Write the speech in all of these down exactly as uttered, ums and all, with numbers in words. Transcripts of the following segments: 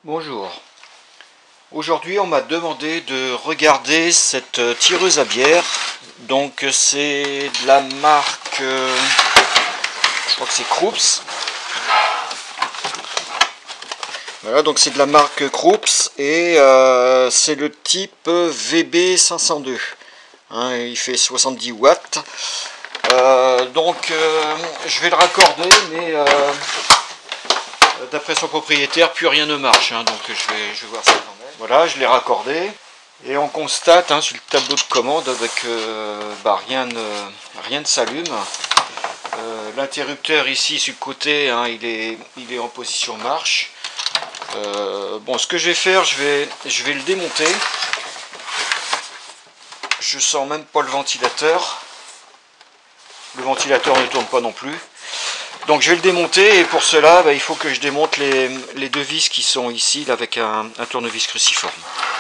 Bonjour. Aujourd'hui, on m'a demandé de regarder cette tireuse à bière. Donc, c'est de la marque, euh, je crois que c'est Krups. Voilà, donc c'est de la marque Krups et euh, c'est le type V B cinq cent deux. Hein, il fait soixante-dix watts. Euh, donc, euh, je vais le raccorder, mais euh, d'après son propriétaire, plus rien ne marche. Hein, donc, je vais, je vais voir ça quand même. Voilà, je l'ai raccordé. Et on constate hein, sur le tableau de commande que euh, bah, rien ne, rien ne s'allume. Euh, L'interrupteur ici sur le côté, hein, il, est, il est en position marche. Euh, bon, ce que je vais faire, je vais, je vais le démonter. Je sens même pas le ventilateur. Le ventilateur ne tourne pas non plus. Donc je vais le démonter et pour cela, bah, il faut que je démonte les, les deux vis qui sont ici là, avec un, un tournevis cruciforme.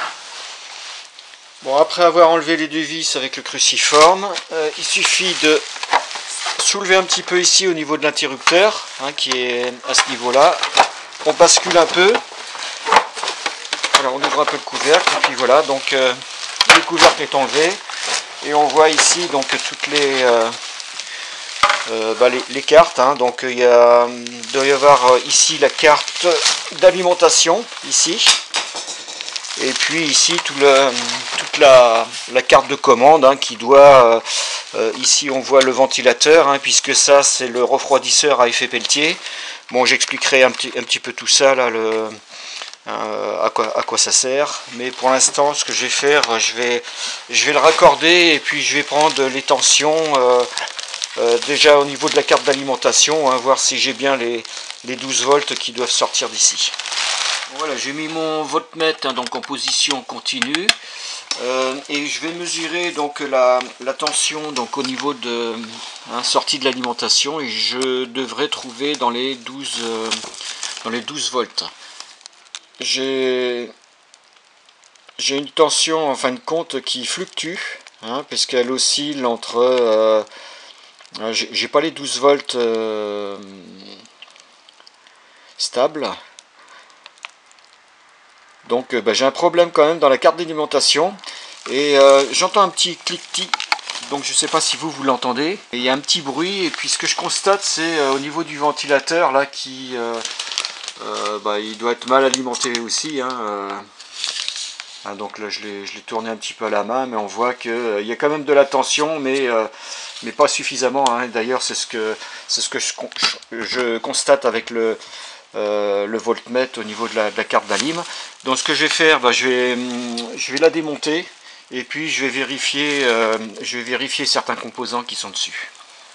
Bon, après avoir enlevé les deux vis avec le cruciforme, euh, il suffit de soulever un petit peu ici au niveau de l'interrupteur, hein, qui est à ce niveau-là. On bascule un peu. Alors on ouvre un peu le couvercle et puis voilà, donc euh, le couvercle est enlevé et on voit ici donc toutes les euh, euh, bah, les, les cartes. Hein. Donc il, y a, il doit y avoir ici la carte d'alimentation ici. Et puis ici tout le, toute la, la carte de commande hein, qui doit, euh, ici on voit le ventilateur, hein, puisque ça c'est le refroidisseur à effet Peltier. Bon, j'expliquerai un petit, un petit peu tout ça, là, le, euh, à, quoi, à quoi ça sert. Mais pour l'instant, ce que je vais faire, je vais, je vais le raccorder et puis je vais prendre les tensions euh, euh, déjà au niveau de la carte d'alimentation, hein, voir si j'ai bien les, les douze volts qui doivent sortir d'ici. Voilà, j'ai mis mon voltmètre hein, donc en position continue euh, et je vais mesurer donc la, la tension donc au niveau de hein, sortie de l'alimentation et je devrais trouver dans les douze euh, dans les douze volts. J'ai j'ai une tension en fin de compte qui fluctue hein, parce qu'elle oscille entre euh, j'ai pas les douze volts euh, stables. Donc euh, bah, j'ai un problème quand même dans la carte d'alimentation et euh, j'entends un petit cliquetis, donc je ne sais pas si vous vous l'entendez. Il y a un petit bruit et puis ce que je constate c'est euh, au niveau du ventilateur là qui euh, euh, bah, il doit être mal alimenté aussi. Hein, euh, hein, donc là je l'ai tourné un petit peu à la main mais on voit qu'il euh, y a quand même de la tension mais, euh, mais pas suffisamment. Hein. D'ailleurs c'est ce que, c'est ce que je, je constate avec le... Euh, le voltmètre au niveau de la, de la carte d'alim. Donc ce que je vais faire, bah, je, vais, je vais la démonter et puis je vais vérifier, euh, je vais vérifier certains composants qui sont dessus.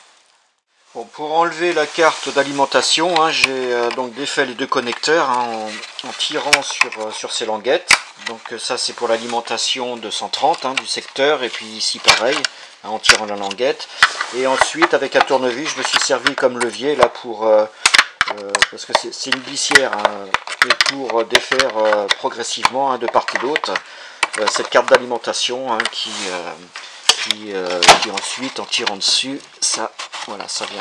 Bon, pour enlever la carte d'alimentation, hein, j'ai euh, donc défait les deux connecteurs hein, en, en tirant sur, euh, sur ces languettes. Donc ça c'est pour l'alimentation de cent trente hein, du secteur et puis ici pareil hein, en tirant la languette. Et ensuite avec un tournevis je me suis servi comme levier là pour euh, Euh, parce que c'est une glissière hein, pour défaire euh, progressivement hein, de part et d'autre euh, cette carte d'alimentation hein, qui, euh, qui, euh, qui ensuite en tirant dessus ça voilà ça vient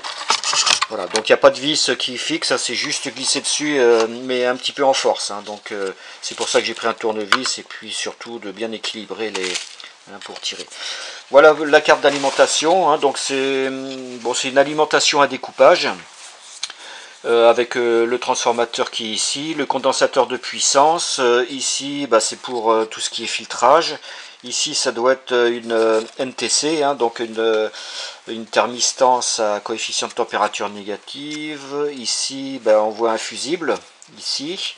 voilà donc il n'y a pas de vis qui fixe hein, c'est juste glisser dessus euh, mais un petit peu en force hein, donc euh, c'est pour ça que j'ai pris un tournevis et puis surtout de bien équilibrer les hein, pour tirer. Voilà la carte d'alimentation hein, donc c'est bon, c'est une alimentation à découpage. Euh, avec euh, le transformateur qui est ici, le condensateur de puissance, euh, ici bah, c'est pour euh, tout ce qui est filtrage, ici ça doit être une euh, N T C, hein, donc une, euh, une thermistance à coefficient de température négative, ici bah, on voit un fusible, ici,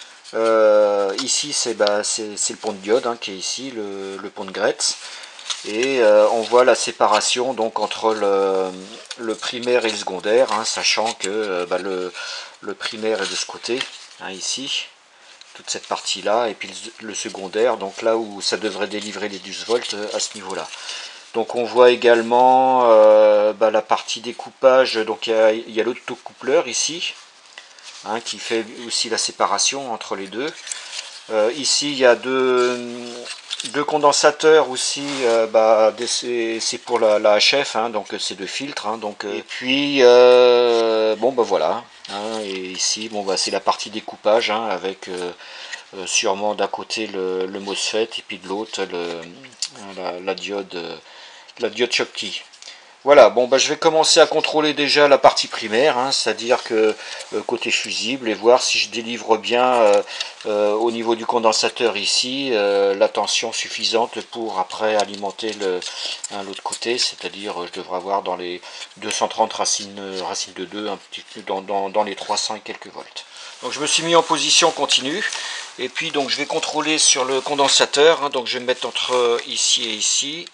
euh, ici c'est bah, le pont de diode hein, qui est ici, le, le pont de Gretz. Et euh, on voit la séparation donc entre le, le primaire et le secondaire, hein, sachant que euh, bah, le, le primaire est de ce côté, hein, ici, toute cette partie-là, et puis le, le secondaire, donc là où ça devrait délivrer les douze volts à ce niveau-là. Donc on voit également euh, bah, la partie découpage, donc il y a, y a l'autocoupleur ici, hein, qui fait aussi la séparation entre les deux. Euh, ici il y a deux... Deux condensateurs aussi, euh, bah, c'est pour la, la H F, hein, donc c'est deux filtres. Hein, donc, euh, et puis, euh, bon, bah voilà, Hein, et ici, bon, bah, c'est la partie découpage, hein, avec euh, euh, sûrement d'un côté le, le MOSFET et puis de l'autre la, la diode, la diode Schottky. Voilà, bon bah je vais commencer à contrôler déjà la partie primaire, hein, c'est-à-dire que euh, côté fusible, et voir si je délivre bien euh, euh, au niveau du condensateur ici euh, la tension suffisante pour après alimenter le hein, l'autre côté, c'est-à-dire je devrais avoir dans les deux cent trente racines, racines de deux, un petit peu dans, dans, dans les trois cents et quelques volts. Donc je me suis mis en position continue, et puis donc je vais contrôler sur le condensateur, hein, donc je vais me mettre entre ici et ici.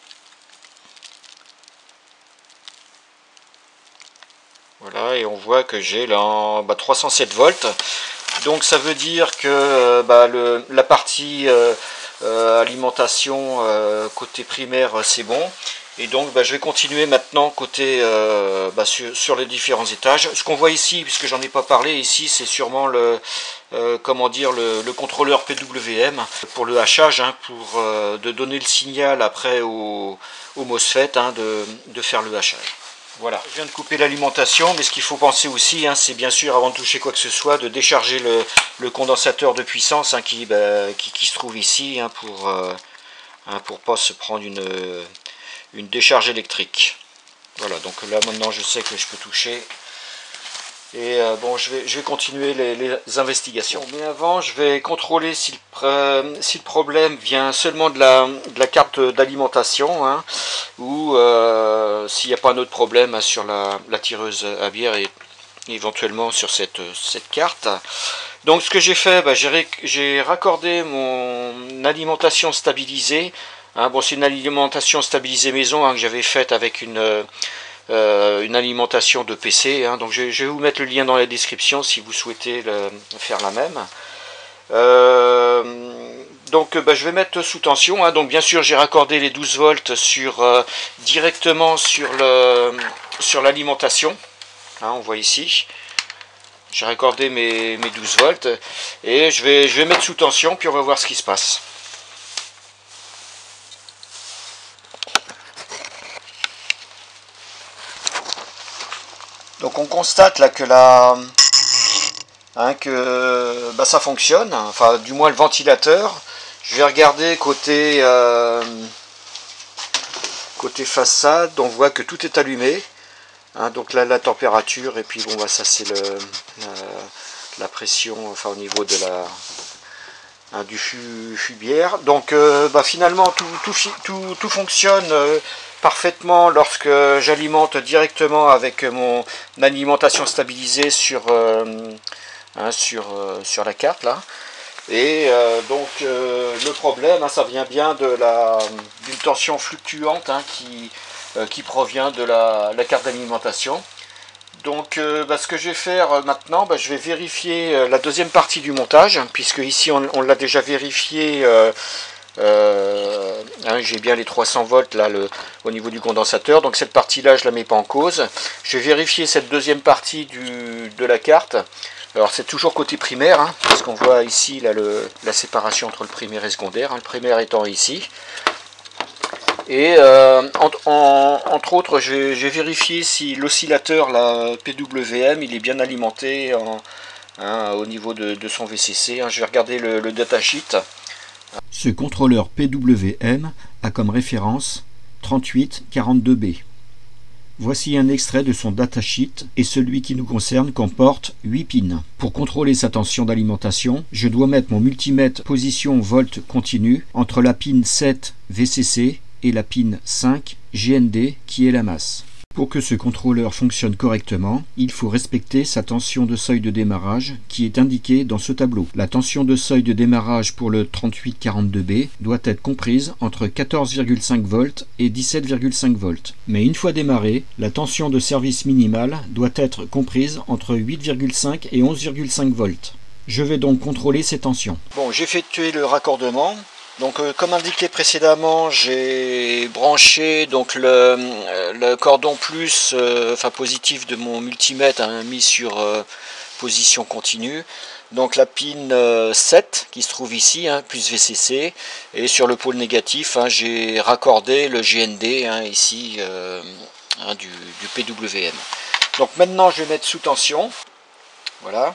Voilà, et on voit que j'ai là bah, trois cent sept volts. Donc ça veut dire que bah, le, la partie euh, euh, alimentation euh, côté primaire c'est bon. Et donc bah, je vais continuer maintenant côté euh, bah, sur, sur les différents étages. Ce qu'on voit ici, puisque j'en ai pas parlé, ici c'est sûrement le euh, comment dire le, le contrôleur P W M pour le hachage, hein, pour euh, de donner le signal après au, au MOSFET, hein, de, de faire le hachage. Voilà, je viens de couper l'alimentation, mais ce qu'il faut penser aussi, hein, c'est bien sûr, avant de toucher quoi que ce soit, de décharger le, le condensateur de puissance, hein, qui, bah, qui, qui se trouve ici, hein, pour euh, hein, pour pas se prendre une, une décharge électrique. Voilà, donc là maintenant je sais que je peux toucher. Et euh, bon, je vais, je vais continuer les, les investigations. Bon, mais avant, je vais contrôler si le, euh, si le problème vient seulement de la, de la carte d'alimentation, hein, ou euh, s'il n'y a pas un autre problème, hein, sur la, la tireuse à bière et éventuellement sur cette, cette carte. Donc ce que j'ai fait, bah, j'ai raccordé mon alimentation stabilisée. Hein, bon, c'est une alimentation stabilisée maison, hein, que j'avais faite avec une... Euh, une alimentation de P C, hein, donc je, je vais vous mettre le lien dans la description si vous souhaitez le, faire la même. Euh, donc bah, je vais mettre sous tension, hein, donc bien sûr j'ai raccordé les douze volts sur, euh, directement sur le sur l'alimentation, hein, on voit ici. J'ai raccordé mes, mes douze volts et je vais, je vais mettre sous tension, puis on va voir ce qui se passe. Donc on constate là que la, hein, que bah, ça fonctionne, enfin du moins le ventilateur. Je vais regarder côté euh, côté façade, on voit que tout est allumé. Hein, donc là la température et puis bon bah ça c'est le la, la pression, enfin au niveau de la hein, du fubière. Donc euh, bah, finalement tout, tout, tout, tout fonctionne. Euh, parfaitement lorsque j'alimente directement avec mon alimentation stabilisée sur, euh, hein, sur, euh, sur la carte là. Et euh, donc euh, le problème, hein, ça vient bien de la d'une tension fluctuante, hein, qui, euh, qui provient de la, la carte d'alimentation. Donc euh, bah, ce que je vais faire maintenant, bah, je vais vérifier euh, la deuxième partie du montage, puisque ici on, on l'a déjà vérifié. Euh, Euh, hein, j'ai bien les trois cents volts là le, au niveau du condensateur, donc cette partie là je la mets pas en cause. Je vais vérifier cette deuxième partie du, de la carte. Alors c'est toujours côté primaire, hein, parce qu'on voit ici là, le, la séparation entre le primaire et le secondaire, hein, le primaire étant ici. Et euh, en, en, entre autres, je vais, je vais vérifier si l'oscillateur P W M il est bien alimenté en, hein, au niveau de, de son V C C. Hein. Je vais regarder le, le datasheet. Ce contrôleur P W M a comme référence trente-huit quarante-deux B. Voici un extrait de son datasheet et celui qui nous concerne comporte huit pins. Pour contrôler sa tension d'alimentation, je dois mettre mon multimètre position volt continu entre la pin sept V C C et la pin cinq G N D qui est la masse. Pour que ce contrôleur fonctionne correctement, il faut respecter sa tension de seuil de démarrage qui est indiquée dans ce tableau. La tension de seuil de démarrage pour le trente-huit quarante-deux B doit être comprise entre quatorze virgule cinq volts et dix-sept virgule cinq volts. Mais une fois démarré, la tension de service minimale doit être comprise entre huit virgule cinq et onze virgule cinq volts. Je vais donc contrôler ces tensions. Bon, j'ai effectué le raccordement. Donc euh, comme indiqué précédemment, j'ai branché donc le, le cordon plus, euh, enfin positif de mon multimètre, hein, mis sur euh, position continue. Donc la pin euh, sept qui se trouve ici, hein, plus V C C, et sur le pôle négatif, hein, j'ai raccordé le G N D, hein, ici, euh, hein, du, du P W M. Donc maintenant je vais mettre sous tension. Voilà.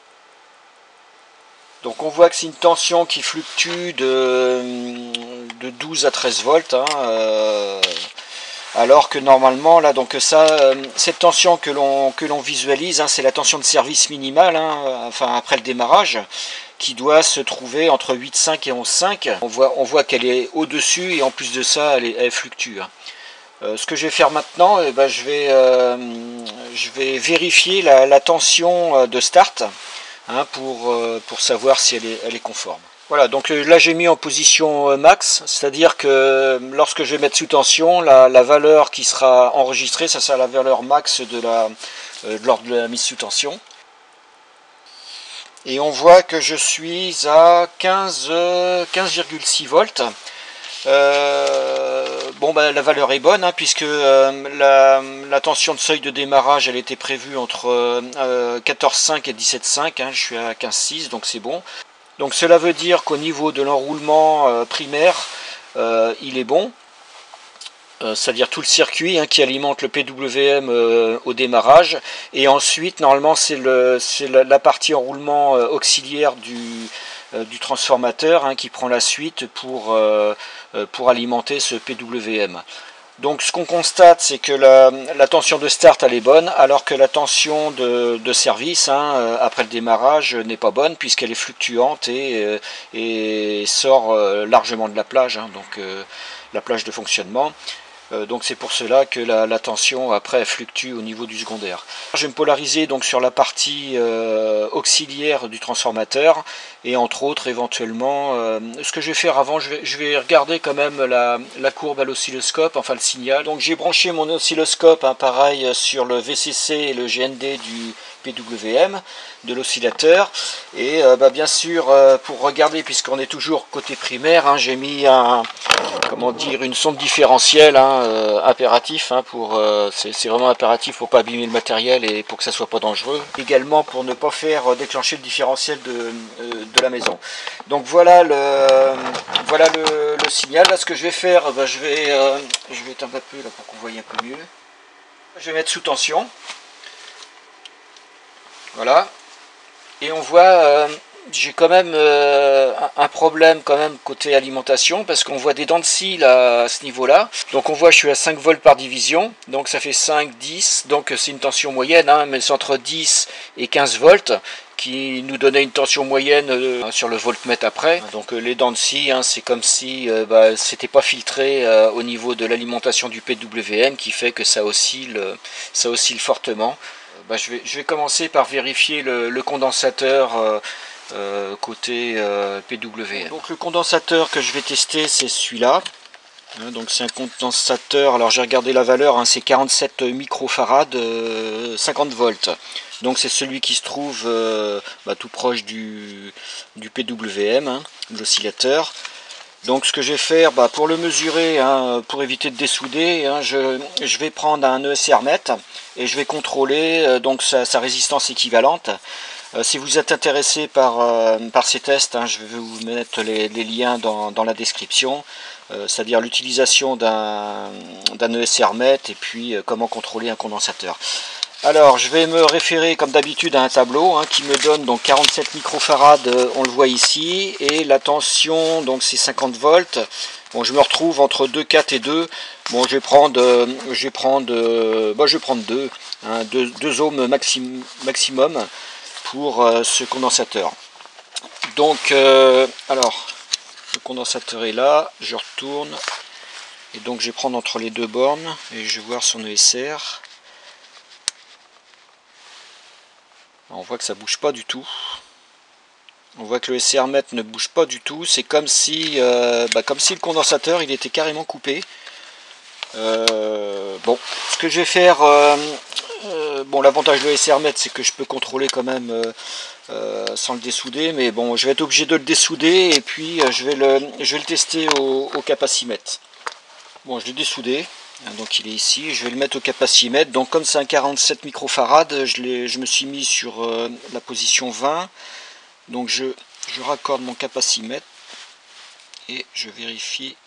Donc on voit que c'est une tension qui fluctue de, de douze à treize volts, hein, euh, alors que normalement là, donc ça, cette tension que l'on que l'on visualise, hein, c'est la tension de service minimale, hein, enfin après le démarrage, qui doit se trouver entre huit virgule cinq et onze virgule cinq. On voit, on voit qu'elle est au-dessus et en plus de ça, elle, est, elle fluctue. Hein. Euh, ce que je vais faire maintenant, eh ben, je, vais, euh, je vais vérifier la, la tension de start. Hein, pour, euh, pour savoir si elle est, elle est conforme. Voilà, donc euh, là j'ai mis en position euh, max, c'est-à-dire que euh, lorsque je vais mettre sous tension, la, la valeur qui sera enregistrée, ça sera la valeur max de la, euh, de l'ordre de la mise sous tension. Et on voit que je suis à quinze virgule six volts. Euh, bon, bah, la valeur est bonne, hein, puisque euh, la, la tension de seuil de démarrage elle était prévue entre euh, quatorze virgule cinq et dix-sept virgule cinq, hein, je suis à quinze virgule six, donc c'est bon. Donc cela veut dire qu'au niveau de l'enroulement euh, primaire, euh, il est bon, euh, c'est-à-dire tout le circuit, hein, qui alimente le P W M euh, au démarrage, et ensuite normalement c'est la, la partie enroulement euh, auxiliaire du du transformateur, hein, qui prend la suite pour, euh, pour alimenter ce P W M. Donc ce qu'on constate, c'est que la, la tension de start elle est bonne, alors que la tension de, de service, hein, après le démarrage, n'est pas bonne, puisqu'elle est fluctuante et, et sort largement de la plage, hein, donc euh, la plage de fonctionnement. Euh, donc c'est pour cela que la, la tension après fluctue au niveau du secondaire. Je vais me polariser donc sur la partie euh, auxiliaire du transformateur, et entre autres éventuellement, euh, ce que je vais faire avant, je vais, je vais regarder quand même la, la courbe à l'oscilloscope, enfin le signal. Donc j'ai branché mon oscilloscope, hein, pareil sur le V C C et le G N D du P W M de l'oscillateur, et euh, bah, bien sûr euh, pour regarder, puisqu'on est toujours côté primaire, hein, j'ai mis un, comment dire, une sonde différentielle, hein, euh, impératif, hein, pour euh, c'est vraiment impératif pour pas abîmer le matériel et pour que ça soit pas dangereux, également pour ne pas faire déclencher le différentiel de, euh, de la maison. Donc voilà le voilà le, le signal. Là ce que je vais faire, bah, je vais euh, je vais éteindre un peu là pour qu'on voie un peu mieux. Je vais mettre sous tension. Voilà, et on voit, euh, j'ai quand même euh, un problème quand même côté alimentation, parce qu'on voit des dents de scie là, à ce niveau-là. Donc on voit je suis à cinq volts par division, donc ça fait cinq, dix, donc c'est une tension moyenne, hein, mais c'est entre dix et quinze volts, qui nous donnait une tension moyenne euh, sur le voltmètre après. Donc euh, les dents de scie, hein, c'est comme si euh, bah, c'était pas filtré euh, au niveau de l'alimentation du P W M, qui fait que ça oscille, ça oscille fortement. Bah, je, vais, je vais commencer par vérifier le, le condensateur euh, euh, côté euh, P W M. Donc le condensateur que je vais tester, c'est celui-là. Hein, donc c'est un condensateur, alors j'ai regardé la valeur, hein, c'est quarante-sept microfarad, euh, cinquante volts. Donc c'est celui qui se trouve euh, bah, tout proche du, du P W M, hein, de l'oscillateur. Donc ce que je vais faire, bah, pour le mesurer, hein, pour éviter de dessouder, hein, je, je vais prendre un E S R mètre et je vais contrôler euh, donc sa, sa résistance équivalente. Euh, si vous êtes intéressé par, euh, par ces tests, hein, je vais vous mettre les, les liens dans, dans la description, euh, c'est-à-dire l'utilisation d'un d'un E S R mètre et puis euh, comment contrôler un condensateur. Alors je vais me référer comme d'habitude à un tableau, hein, qui me donne donc quarante-sept microfarad, on le voit ici, et la tension donc c'est cinquante volts. Bon, je me retrouve entre deux, quatre et deux. Bon, je vais prendre, euh, je vais prendre, euh, bah, je vais prendre deux, hein, deux, deux ohms maxim, maximum pour euh, ce condensateur. Donc, euh, alors, le condensateur est là, je retourne, et donc je vais prendre entre les deux bornes, et je vais voir son E S R. On voit que ça bouge pas du tout. On voit que le E S R mètre ne bouge pas du tout. C'est comme si, euh, bah, comme si le condensateur il était carrément coupé. Euh, bon, ce que je vais faire, euh, euh, bon, l'avantage de l'E S R mètre, c'est que je peux contrôler quand même euh, euh, sans le dessouder, mais bon, je vais être obligé de le dessouder et puis euh, je vais le, je vais le tester au, au capacimètre. Bon, je l'ai dessoudé. Donc il est ici, je vais le mettre au capacimètre. Donc comme c'est un quarante-sept microfarad, je, je me suis mis sur euh, la position vingt. Donc je, je raccorde mon capacimètre et je vérifie.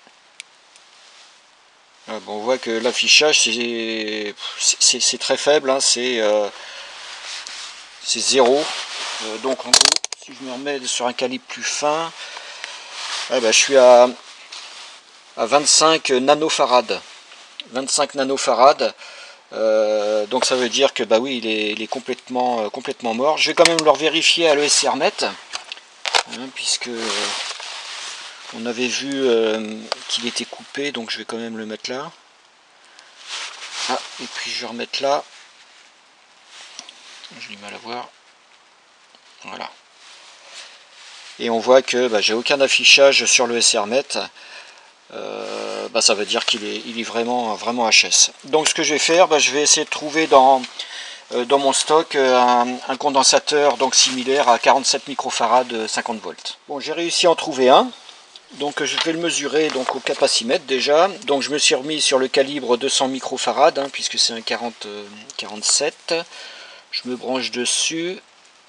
Ah, bon, on voit que l'affichage c'est très faible, hein, c'est euh, c'est zéro. Euh, donc en gros, si je me remets sur un calibre plus fin, eh ben, je suis à, à vingt-cinq nanofarad. vingt-cinq nanofarad. Euh, donc ça veut dire que bah oui, il est, il est complètement, euh, complètement mort. Je vais quand même le vérifier à l'E S Hermet, hein, puisque euh, on avait vu euh, qu'il était coupé, donc je vais quand même le mettre là. Ah, et puis je vais remettre là. J'ai du mal à voir. Voilà. Et on voit que bah, j'ai aucun affichage sur l'E S Hermet. Euh, bah, ça veut dire qu'il est, il est vraiment, vraiment H S. Donc ce que je vais faire, bah, je vais essayer de trouver dans, euh, dans mon stock un, un condensateur donc similaire à quarante-sept microfarads cinquante volts. Bon, j'ai réussi à en trouver un. Donc je vais le mesurer donc au capacimètre déjà. Donc je me suis remis sur le calibre deux cents microfarads, hein, puisque c'est un quarante, quarante-sept. Je me branche dessus.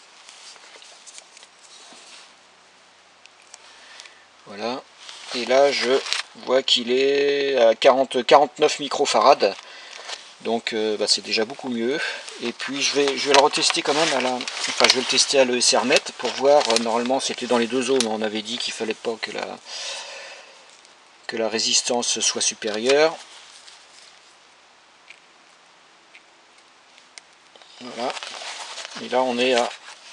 Voilà. Et là je vois qu'il est à quarante, quarante-neuf microfarads. Donc euh, bah, c'est déjà beaucoup mieux. Et puis je vais, je vais le retester quand même à la. Enfin je vais le tester à l'E S Hermet pour voir. Euh, normalement c'était dans les deux ohms. On avait dit qu'il fallait pas que la, que la résistance soit supérieure. Voilà. Et là on est à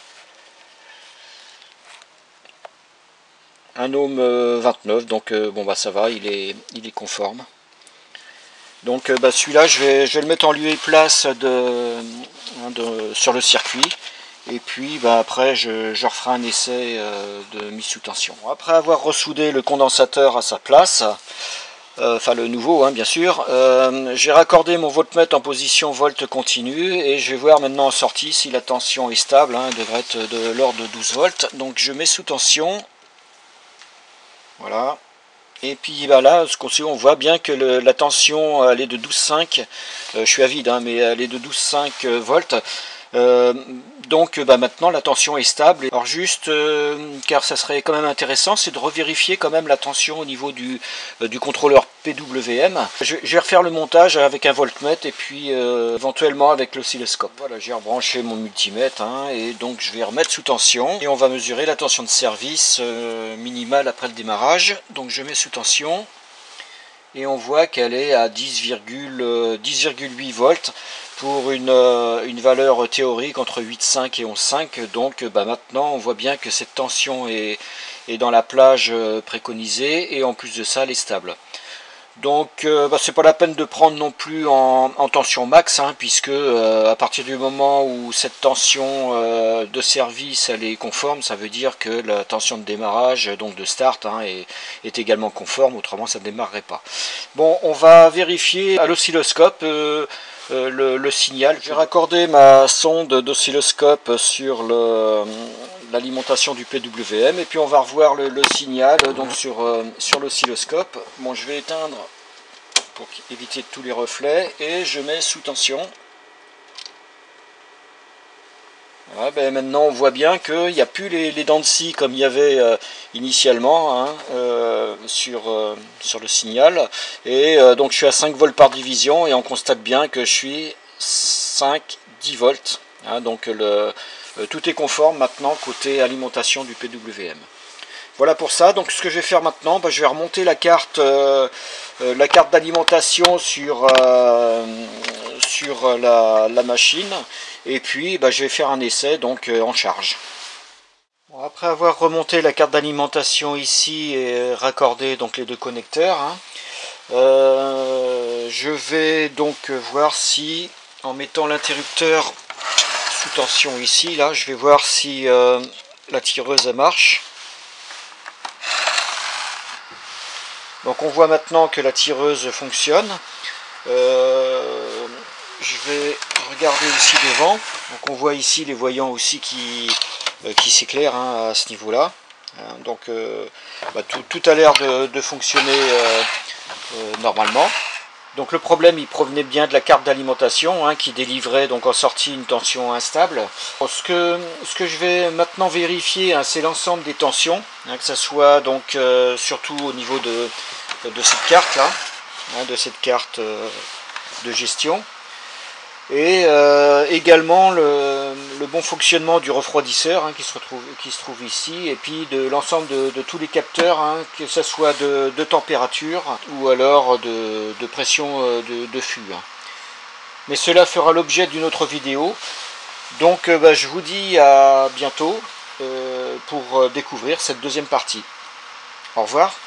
un ohm vingt-neuf, donc euh, bon bah ça va, il est, il est conforme. Donc euh, bah, celui-là je vais, je vais le mettre en lieu et place de, hein, de, sur le circuit. Et puis bah, après je, je referai un essai euh, de mise sous tension. Après avoir ressoudé le condensateur à sa place, euh, enfin le nouveau hein, bien sûr, euh, j'ai raccordé mon voltmètre en position volt continu et je vais voir maintenant en sortie si la tension est stable, hein, elle devrait être de l'ordre de douze volts. Donc je mets sous tension. Voilà. Et puis bah là, ce qu'on sait, on voit bien que le, la tension elle est de douze virgule cinq. Euh, je suis à vide, hein, mais elle est de douze virgule cinq volts. Euh, donc bah, maintenant la tension est stable. Alors juste, euh, car ça serait quand même intéressant, c'est de revérifier quand même la tension au niveau du, euh, du contrôleur P W M. Je, je vais refaire le montage avec un voltmètre et puis euh, éventuellement avec l'oscilloscope. Voilà, j'ai rebranché mon multimètre hein, et donc je vais remettre sous tension. Et on va mesurer la tension de service euh, minimale après le démarrage. Donc je mets sous tension. Et on voit qu'elle est à dix virgule huit volts pour une, une valeur théorique entre huit virgule cinq et onze virgule cinq. Donc bah, maintenant on voit bien que cette tension est, est dans la plage préconisée et en plus de ça elle est stable. Donc euh, bah, c'est pas la peine de prendre non plus en, en tension max, hein, puisque euh, à partir du moment où cette tension euh, de service elle est conforme, ça veut dire que la tension de démarrage, donc de start, hein, est, est également conforme, autrement ça ne démarrerait pas. Bon, on va vérifier à l'oscilloscope euh, euh, le, le signal. J'ai raccordé ma sonde d'oscilloscope sur le l'alimentation du P W M et puis on va revoir le, le signal donc sur, euh, sur l'oscilloscope. Bon, je vais éteindre pour éviter tous les reflets et je mets sous tension. Voilà, ben maintenant on voit bien qu'il n'y a plus les, les dents de scie comme il y avait euh, initialement hein, euh, sur, euh, sur le signal. Et euh, donc je suis à cinq volts par division et on constate bien que je suis cinq à dix volts. Hein, donc le, euh, tout est conforme maintenant côté alimentation du P W M. Voilà pour ça. Donc ce que je vais faire maintenant, ben, je vais remonter la carte, euh, euh, la carte d'alimentation sur, euh, sur la, la machine. Et puis bah, je vais faire un essai donc euh, en charge. Bon, après avoir remonté la carte d'alimentation ici et raccordé donc les deux connecteurs, hein, euh, je vais donc voir si en mettant l'interrupteur sous tension ici, là, je vais voir si euh, la tireuse marche. Donc on voit maintenant que la tireuse fonctionne. Euh, je vais regarder aussi devant. Donc on voit ici les voyants aussi qui, euh, qui s'éclairent hein, à ce niveau-là. Hein, donc euh, bah, tout, tout a l'air de, de fonctionner euh, euh, normalement. Donc le problème il provenait bien de la carte d'alimentation hein, qui délivrait donc en sortie une tension instable. Bon, ce, que, ce que je vais maintenant vérifier hein, c'est l'ensemble des tensions, hein, que ce soit donc euh, surtout au niveau de, de cette carte là, hein, de cette carte euh, de gestion. et euh, également le, le bon fonctionnement du refroidisseur hein, qui, se retrouve, qui se trouve ici, et puis de l'ensemble de, de tous les capteurs, hein, que ce soit de, de température ou alors de, de pression de, de fût. Hein. Mais cela fera l'objet d'une autre vidéo, donc euh, bah, je vous dis à bientôt euh, pour découvrir cette deuxième partie. Au revoir.